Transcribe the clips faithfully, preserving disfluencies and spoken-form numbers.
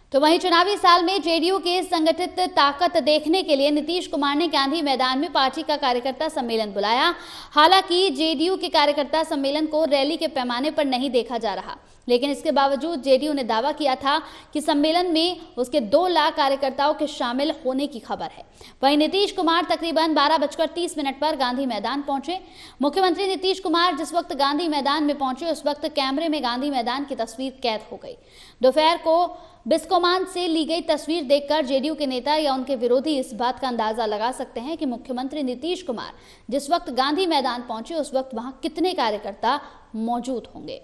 तो वहीं चुनावी साल में जेडीयू की संगठित ताकत देखने के लिए नीतीश कुमार ने गांधी मैदान में पार्टी का कार्यकर्ता सम्मेलन बुलाया। हालांकि जेडीयू के कार्यकर्ता सम्मेलन को रैली के पैमाने पर नहीं देखा जा रहा, लेकिन इसके बावजूद जेडीयू ने दावा किया था कि सम्मेलन में उसके दो लाख कार्यकर्ताओं के शामिल होने की खबर है। वहीं नीतीश कुमार तकरीबन बारह बजकर तीस मिनट पर गांधी मैदान पहुंचे। मुख्यमंत्री नीतीश कुमार जिस वक्त गांधी मैदान में पहुंचे उस वक्त कैमरे में गांधी मैदान की तस्वीर कैद हो गई। दोपहर को बिस्कोमान से ली गई तस्वीर देखकर जेडीयू के नेता या उनके विरोधी इस बात का अंदाजा लगा सकते हैं कि मुख्यमंत्री नीतीश कुमार जिस वक्त गांधी मैदान पहुंचे उस वक्त वहां कितने कार्यकर्ता मौजूद होंगे।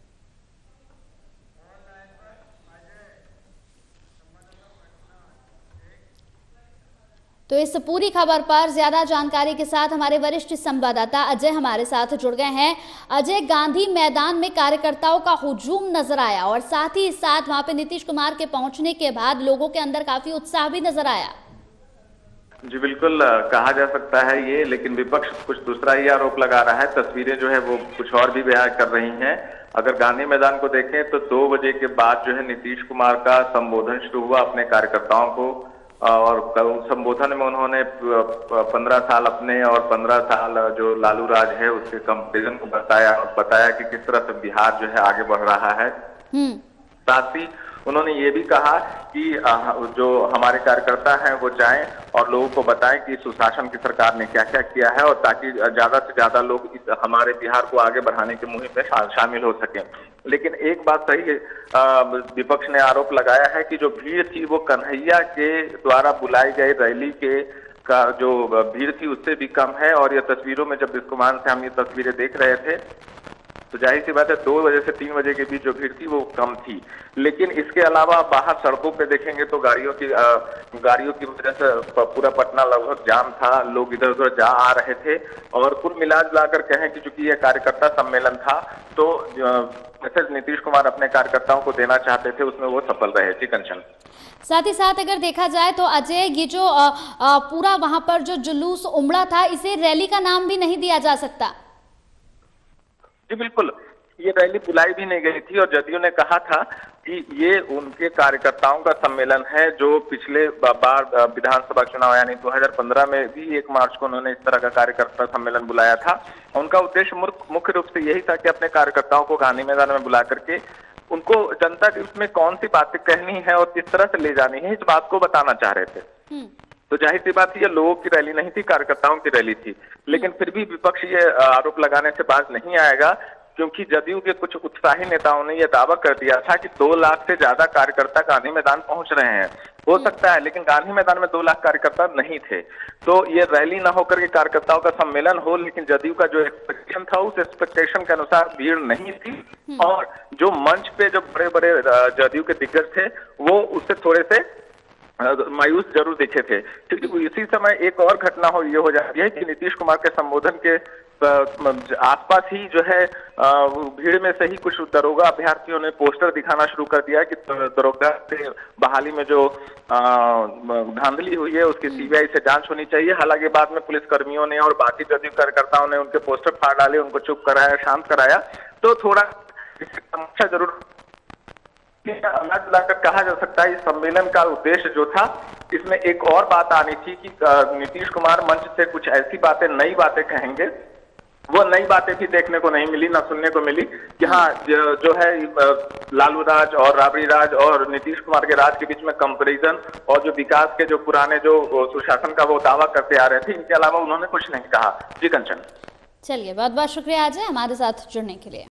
तो इस पूरी खबर पर ज्यादा जानकारी के साथ हमारे वरिष्ठ संवाददाता अजय हमारे साथ जुड़ गए हैं। अजय, गांधी मैदान में कार्यकर्ताओं का हुजूम नजर आया और साथ ही साथ वहां पे नीतीश कुमार के पहुंचने के बाद लोगों के अंदर काफी उत्साह भी नजर आया। जी बिल्कुल, कहा जा सकता है ये, लेकिन विपक्ष कुछ दूसरा ही आरोप लगा रहा है। तस्वीरें जो है वो कुछ और भी बयान कर रही हैं। अगर गांधी मैदान को देखें तो दो बजे के बाद जो है नीतीश कुमार का संबोधन शुरू हुआ अपने कार्यकर्ताओं को, और संबोधन में उन्होंने पंद्रह साल अपने और पंद्रह साल जो लालू राज है उसके कंपैरिजन को बताया और बताया कि किस तरह से बिहार जो है आगे बढ़ रहा है। साथ ही उन्होंने ये भी कहा कि जो हमारे कार्यकर्ता हैं वो जाएं और लोगों को बताएं कि सुशासन की सरकार ने क्या क्या किया है, और ताकि ज्यादा से ज्यादा लोग इस हमारे बिहार को आगे बढ़ाने की मुहिम में शा, शामिल हो सकें। लेकिन एक बात सही है, विपक्ष ने आरोप लगाया है कि जो भीड़ थी वो कन्हैया के द्वारा बुलाई गई रैली के का जो भीड़ थी उससे भी कम है। और ये तस्वीरों में जब बिस्कोमान से हम ये तस्वीरें देख रहे थे तो जाहिर सी बात है दो बजे से तीन बजे के बीच जो भीड़ थी वो कम थी। लेकिन इसके अलावा बाहर सड़कों पे देखेंगे तो गाड़ियों की आ, गाड़ियों की वजह से पूरा पटना लगभग जाम था, लोग इधर उधर जा आ रहे थे। और कुल मिला जुलाकर कहें कि चूंकि यह कार्यकर्ता सम्मेलन था तो मैसेज नीतीश कुमार अपने कार्यकर्ताओं को देना चाहते थे उसमें वो सफल रहे। जी कंचन, साथ ही साथ अगर देखा जाए तो अजय, ये जो आ, आ, पूरा वहां पर जो जुलूस उमड़ा था इसे रैली का नाम भी नहीं दिया जा सकता। जी बिल्कुल, ये रैली बुलाई भी नहीं गई थी और जदयू ने कहा था कि ये उनके कार्यकर्ताओं का सम्मेलन है जो पिछले बार विधानसभा चुनाव यानी दो हज़ार पंद्रह में भी एक मार्च को उन्होंने इस तरह का कार्यकर्ता सम्मेलन बुलाया था। उनका उद्देश्य मुख्य रूप से यही था कि अपने कार्यकर्ताओं को गांधी मैदान में बुला करके उनको जनता के उसमें कौन सी बातें कहनी है और किस तरह से ले जानी है इस बात को बताना चाह रहे थे। तो जाहिर सी बात ये लोगों की रैली नहीं थी, कार्यकर्ताओं की रैली थी। लेकिन फिर भी विपक्ष ये आरोप लगाने से बाज नहीं आएगा, क्योंकि जदयू के कुछ उत्साही नेताओं ने यह दावा कर दिया था कि दो लाख से ज्यादा कार्यकर्ता गांधी मैदान पहुंच रहे हैं। हो सकता है, लेकिन गांधी मैदान में दो लाख कार्यकर्ता नहीं थे। तो ये रैली न होकर के कार्यकर्ताओं का सम्मेलन हो, लेकिन जदयू का जो एक्सपेक्टेशन था उस एक्सपेक्टेशन के अनुसार भीड़ नहीं थी। और जो मंच पे जो बड़े बड़े जदयू के दिग्गज थे वो उससे थोड़े से मायूस जरूर दिखे थे। क्योंकि इसी समय एक और घटना हो ये हो जाती है कि नीतीश कुमार के संबोधन के आसपास ही जो है भीड़ में से ही कुछ दरोगा अभ्यर्थियों ने पोस्टर दिखाना शुरू कर दिया कि दरोगा से बहाली में जो धांधली हुई है उसकी सीबीआई से जांच होनी चाहिए। हालांकि बाद में पुलिस कर्मियों ने और बाकी जदयू कार्यकर्ताओं ने उनके पोस्टर फाड़ डाले, उनको चुप कराया, शांत कराया। तो थोड़ा समस्या जरूर अंदाज लाकर कहा जा सकता है इस सम्मेलन का उद्देश्य जो था इसमें एक और बात आनी थी कि नीतीश कुमार मंच से कुछ ऐसी बातें, नई बातें कहेंगे। वो नई बातें भी देखने को नहीं मिली, ना सुनने को मिली कि हाँ जो है लालू राज और राबड़ी राज और नीतीश कुमार के राज के बीच में कंपैरिजन और जो विकास के जो पुराने जो सुशासन का वो दावा करते आ रहे थे, इनके अलावा उन्होंने कुछ नहीं कहा। जी कंचन, चलिए बहुत बहुत शुक्रिया अजय हमारे साथ जुड़ने के लिए।